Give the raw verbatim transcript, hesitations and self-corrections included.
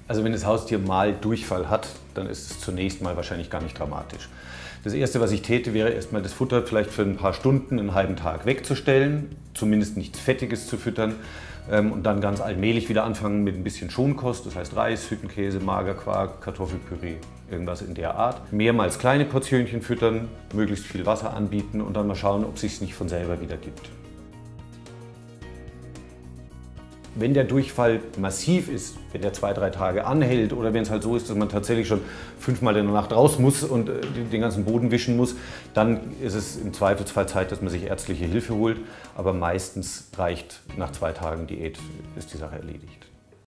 Also wenn das Haustier mal Durchfall hat, dann ist es zunächst mal wahrscheinlich gar nicht dramatisch. Das Erste, was ich täte, wäre erstmal das Futter vielleicht für ein paar Stunden, einen halben Tag wegzustellen, zumindest nichts Fettiges zu füttern und dann ganz allmählich wieder anfangen mit ein bisschen Schonkost, das heißt Reis, Hüttenkäse, Magerquark, Kartoffelpüree, irgendwas in der Art. Mehrmals kleine Portionchen füttern, möglichst viel Wasser anbieten und dann mal schauen, ob es sich nicht von selber wieder gibt. Wenn der Durchfall massiv ist, wenn der zwei, drei Tage anhält oder wenn es halt so ist, dass man tatsächlich schon fünfmal in der Nacht raus muss und den ganzen Boden wischen muss, dann ist es im Zweifelsfall Zeit, dass man sich ärztliche Hilfe holt. Aber meistens reicht nach zwei Tagen Diät, ist die Sache erledigt.